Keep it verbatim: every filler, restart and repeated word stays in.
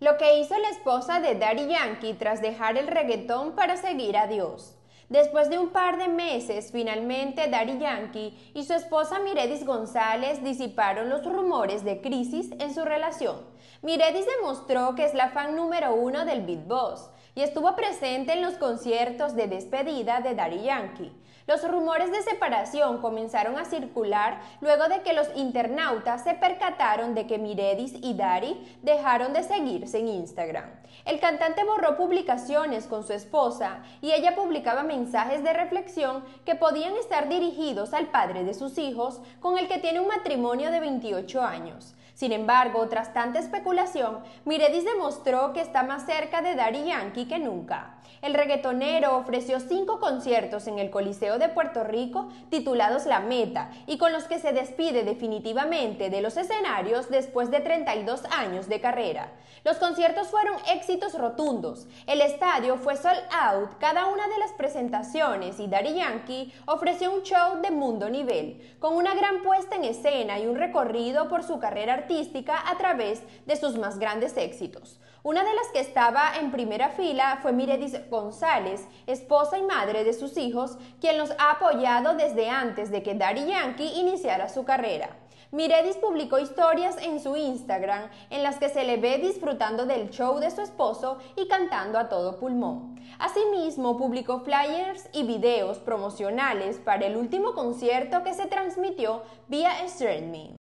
Lo que hizo la esposa de Daddy Yankee tras dejar el reggaetón para seguir a Dios. Después de un par de meses, finalmente Daddy Yankee y su esposa Miredis González disiparon los rumores de crisis en su relación. Miredis demostró que es la fan número uno del Big Boss y estuvo presente en los conciertos de despedida de Daddy Yankee. Los rumores de separación comenzaron a circular luego de que los internautas se percataron de que Miredis y Daddy dejaron de seguirse en Instagram. El cantante borró publicaciones con su esposa y ella publicaba mensajes de reflexión que podían estar dirigidos al padre de sus hijos, con el que tiene un matrimonio de veintiocho años. Sin embargo, tras tanta especulación, Miredis demostró que está más cerca de Daddy Yankee que nunca. El reggaetonero ofreció cinco conciertos en el Coliseo de Puerto Rico titulados La Meta y con los que se despide definitivamente de los escenarios después de treinta y dos años de carrera. Los conciertos fueron éxitos rotundos. El estadio fue sold out cada una de las presentaciones y Daddy Yankee ofreció un show de mundo nivel, con una gran puesta en escena y un recorrido por su carrera artística a través de sus más grandes éxitos. Una de las que estaba en primera fila fue Miredis González, esposa y madre de sus hijos, quien los ha apoyado desde antes de que Daddy Yankee iniciara su carrera. Miredis publicó historias en su Instagram en las que se le ve disfrutando del show de su esposo y cantando a todo pulmón. Asimismo, publicó flyers y videos promocionales para el último concierto que se transmitió vía streaming.